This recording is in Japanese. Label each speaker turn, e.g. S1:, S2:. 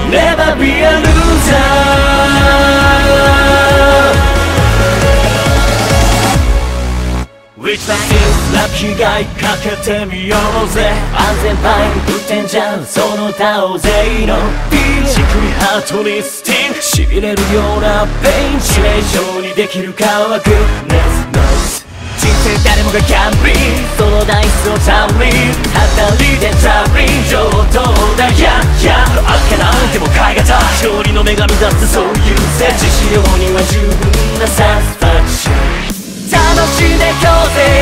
S1: Never be a loser。 Which one is lucky guy かけてみようぜ。安全パイン打ってんじゃんその他大勢のビールしくりハートにスティン痺れるようなペイン致命傷にできるかはグッネスノース人生誰もがギャンブリンそのダイスをターリン当たりでターリン上等だややあっけなんても変え難い勝利の女神だってそういうぜ致死量には十分なサスファクション楽しんで今日ぜ